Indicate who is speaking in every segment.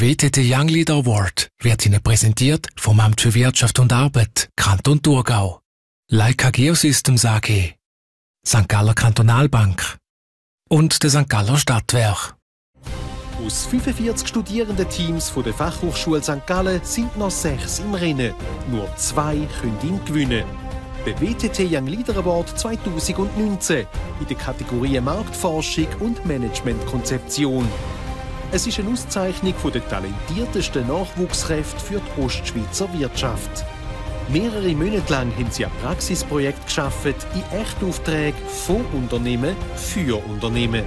Speaker 1: WTT Young Leader Award wird Ihnen präsentiert vom Amt für Wirtschaft und Arbeit, Kanton Thurgau, Leica Geosystems AG, St. Galler Kantonalbank und der St. Galler Stadtwerk.
Speaker 2: Aus 45 Studierendenteams von der Fachhochschule St. Gallen sind noch 6 im Rennen. Nur 2 können ihn gewinnen. Der WTT Young Leader Award 2019 in der Kategorie Marktforschung und Managementkonzeption. Es ist eine Auszeichnung der talentiertesten Nachwuchskräfte für die Ostschweizer Wirtschaft. Mehrere Monate lang haben sie ein Praxisprojekt geschaffen in Echtaufträgen von Unternehmen für Unternehmen.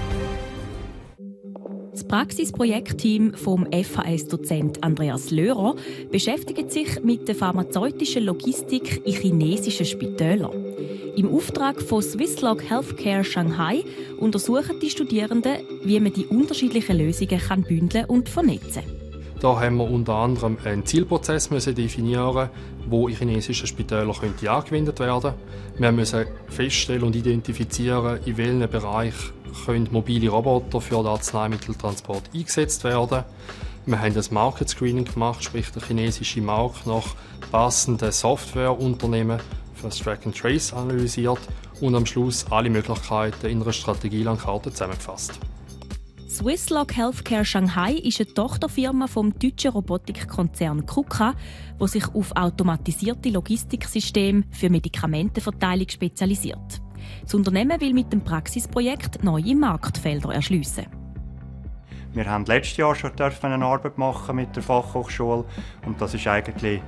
Speaker 3: Das Praxisprojektteam vom FHS-Dozent Andreas Löhrer beschäftigt sich mit der pharmazeutischen Logistik in chinesischen Spitälern. Im Auftrag von Swisslog Healthcare Shanghai untersuchen die Studierenden, wie man die unterschiedlichen Lösungen bündeln und vernetzen kann.
Speaker 4: Da haben wir unter anderem einen Zielprozess definieren, wo in chinesischen Spitälern angewendet werden könnte. Wir müssen feststellen und identifizieren, in welchen Bereichen mobile Roboter für den Arzneimitteltransport eingesetzt werden. Wir haben das Market Screening gemacht, sprich der chinesische Markt nach passenden Softwareunternehmen für das Track and Trace analysiert und am Schluss alle Möglichkeiten in einer Strategielandkarte zusammengefasst.
Speaker 3: Swisslog Healthcare Shanghai ist eine Tochterfirma vom deutschen Robotikkonzern KUKA, die sich auf automatisierte Logistiksysteme für Medikamentenverteilung spezialisiert. Das Unternehmen will mit dem Praxisprojekt neue Marktfelder erschliessen.
Speaker 5: Wir haben letztes Jahr schon eine Arbeit machen mit der Fachhochschule und das ist eigentlich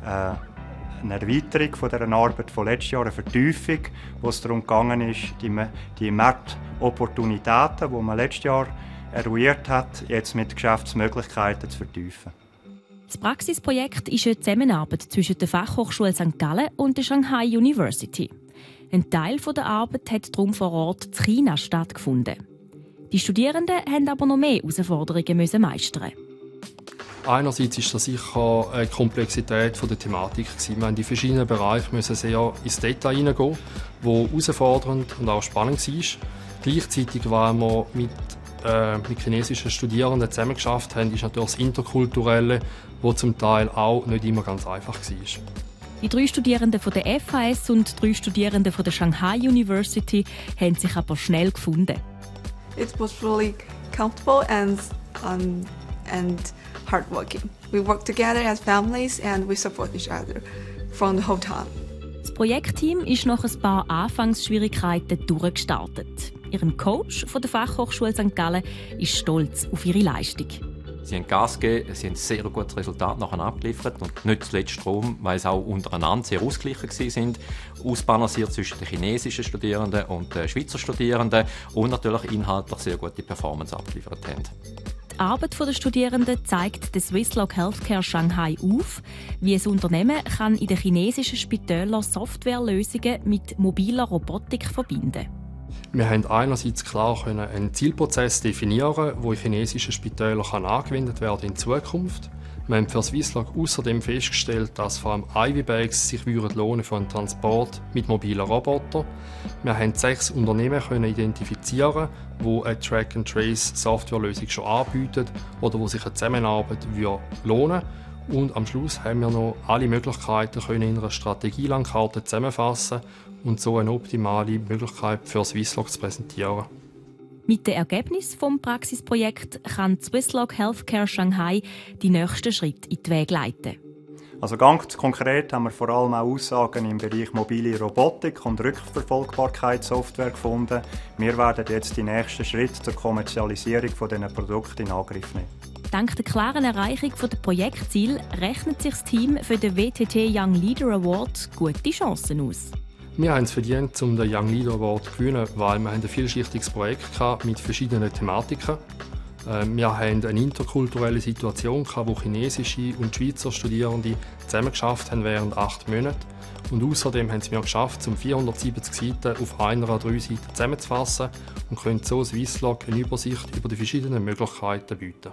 Speaker 5: eine Erweiterung von dieser Arbeit von letztes Jahr, eine Vertiefung, wo es darum gegangen ist, die Marktopportunitäten, die man letztes Jahr eruiert hat, jetzt mit Geschäftsmöglichkeiten zu vertiefen.
Speaker 3: Das Praxisprojekt ist eine Zusammenarbeit zwischen der Fachhochschule St. Gallen und der Shanghai University. Ein Teil der Arbeit hat darum vor Ort in China stattgefunden. Die Studierenden mussten aber noch mehr Herausforderungen meistern.
Speaker 4: Einerseits ist das sicher eine Komplexität der Thematik. Wir mussten in die verschiedenen Bereiche sehr ins Detail hineingehen, was herausfordernd und auch spannend war. Gleichzeitig, weil wir mit chinesischen Studierenden zusammen geschafft haben, ist natürlich das Interkulturelle, das zum Teil auch nicht immer ganz einfach war.
Speaker 3: Die 3 Studierenden von der FHS und 3 Studierenden von der Shanghai University haben sich aber schnell gefunden.
Speaker 6: It was really comfortable and hardworking. We work together as families and we support each other from the whole time.
Speaker 3: Das Projektteam ist nach ein paar Anfangsschwierigkeiten durchgestartet. Ihr Coach von der Fachhochschule St. Gallen ist stolz auf ihre Leistung.
Speaker 7: Sie haben Gas gegeben, sie haben ein sehr gutes Resultat nachher abgeliefert und nicht zuletzt darum, weil sie auch untereinander sehr ausgeglichen waren, ausbalanciert zwischen den chinesischen Studierenden und den Schweizer Studierenden und natürlich inhaltlich sehr gute Performance abgeliefert haben.
Speaker 3: Die Arbeit der Studierenden zeigt der Swisslog Healthcare Shanghai auf, wie ein Unternehmen kann in den chinesischen Spitälern Softwarelösungen mit mobiler Robotik verbinden kann.
Speaker 4: Wir haben einerseits klar einen Zielprozess definieren, der in chinesischen Spitälern angewendet werden in Zukunft. Wir haben für Swisslog außerdem festgestellt, dass vor allem IV-Bags sich lohnen für einen Transport mit mobilen Robotern. Wir haben 6 Unternehmen identifizieren, die eine Track-and-Trace-Softwarelösung schon anbieten oder wo sich eine Zusammenarbeit lohnen würde. Und am Schluss haben wir noch alle Möglichkeiten in einer Strategielandkarte zusammenfassen und so eine optimale Möglichkeit für Swisslog zu präsentieren.
Speaker 3: Mit dem Ergebnis des Praxisprojekts kann Swisslog Healthcare Shanghai die nächsten Schritte in die Wege leiten.
Speaker 5: Also ganz konkret haben wir vor allem auch Aussagen im Bereich mobile Robotik und Rückverfolgbarkeitssoftware gefunden. Wir werden jetzt die nächsten Schritte zur Kommerzialisierung dieser Produkte in Angriff nehmen.
Speaker 3: Dank der klaren Erreichung der Projektziele rechnet sich das Team für den WTT Young Leader Award gute Chancen aus.
Speaker 4: Wir haben es verdient, um den Young Leader Award zu gewinnen, weil wir ein vielschichtiges Projekt mit verschiedenen Thematiken. Wir hatten eine interkulturelle Situation, wo chinesische und Schweizer Studierende zusammen geschafft haben während 8 Monaten. Und außerdem haben wir geschafft, um 470 Seiten auf einer oder 3 Seiten zusammenzufassen und können so Swisslog eine Übersicht über die verschiedenen Möglichkeiten bieten.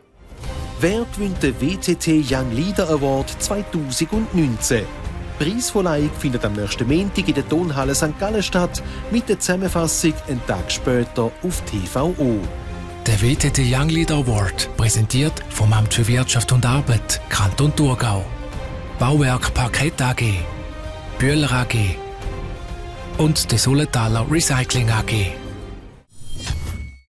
Speaker 2: Wer gewinnt den WTT Young Leader Award 2019? Die Preisverleihung findet am nächsten Montag in der Turnhalle St. Gallen statt, mit der Zusammenfassung einen Tag später auf TVO.
Speaker 1: Der WTT Young Leader Award, präsentiert vom Amt für Wirtschaft und Arbeit, Kanton Thurgau. Bauwerk Parkett AG, Bühler AG und der Suletaler Recycling AG.